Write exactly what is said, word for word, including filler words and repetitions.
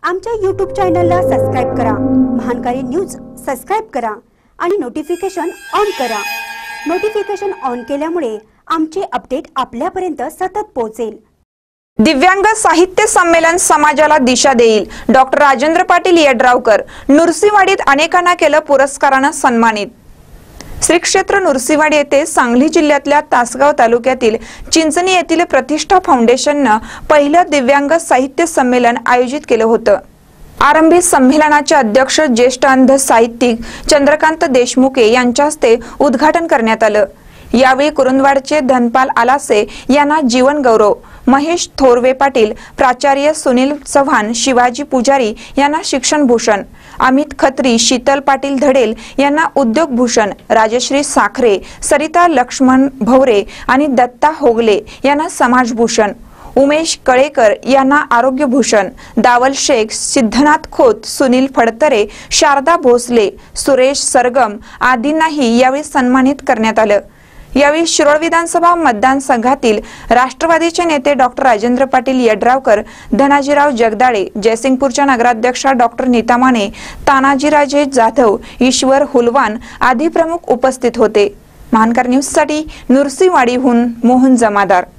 आमच्या यूट्यूब चॅनलला सबस्क्राइब करा, महानकारी न्यूज सबस्क्राइब करा आणि नोटिफिकेशन ऑन करा। नोटिफिकेशन ऑन केल्यामुळे आमचे अपडेट आपल्यापर्यंत सतत पोहोचेल। दिव्यांग साहित्य संमेलन समाजाला दिशा देईल। डॉक्टर राजेंद्र पाटील यड्रावकर नृसिंहवाडीत अनेकांना केलं पुरस्काराने सन्मानित। श्री क्षेत्र नृसिंहवाडी येथे सांगली जिल्ह्यातल्या तासगाव तालुक्यातील चिंचणी येथील प्रतिष्ठा फाउंडेशनने पहिलं दिव्यांग साहित्य संमेलन आयोजित केलं होतं। आरंभी संमेलनाचे अध्यक्ष ज्येष्ठ अंध साहित्यिक चंद्रकांत देशमुखे यांच्या हस्ते उद्घाटन करण्यात आलं। यावेळी कुरुंदवाडचे धनपाल आलासे यांना जीवन गौरव, महेश थोरवे पाटील, प्राचार्य सुनील चव्हाण, शिवाजी पुजारी यांना शिक्षण भूषण, अमित खत्री, शीतल पाटील धडेल यांना उद्योग भूषण, राजश्री साखरे, सरिता लक्ष्मण भवरे आणि दत्ता होगले यांना समाज भूषण, उमेश कळेकर यांना आरोग्य भूषण, दावल शेख, सिद्धनाथ खोत, सुनील फडतरे, शारदा भोसले, सुरेश सरगम आदींनाही यावेळी सन्मानित करण्यात आलं। यावेळी शिरोळ विधानसभा मतदारसंघातील राष्ट्रवादीचे नेते डॉक्टर राजेंद्र पाटील यड्रावकर, धनाजीराव जगदाळे, जयसिंगपूरच्या नगराध्यक्षा डॉक्टर नीता माने, तानाजीराजे जाधव, ईश्वर हुलवान आदी प्रमुख उपस्थित होते। महानकर न्यूज साठी नृसिंहवाडीहून मोहन जमादार।